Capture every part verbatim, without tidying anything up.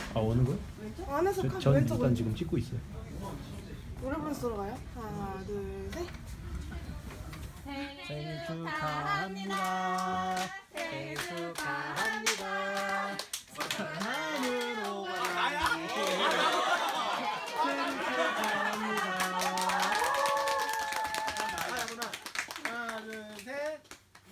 아 오는 거요? 안에서 저, 카드 전 왼쪽 일단 왼쪽. 지금 찍고 있어요. 노래 부르러 가요? 하나 둘 셋. 생일 축하합니다. 생일 축하합니다. 사랑하는 오바님 생일 축하합니다. 하나 둘 셋.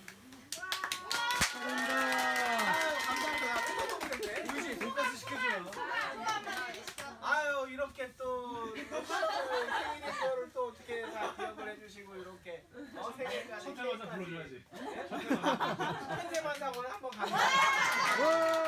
아유 이렇게 또 생일인 거를 또 어떻게 다 기억을 해주시고 이렇게 어 생일까지 천재만사 불러줘야지. 천재만사고는 한번 갑니다.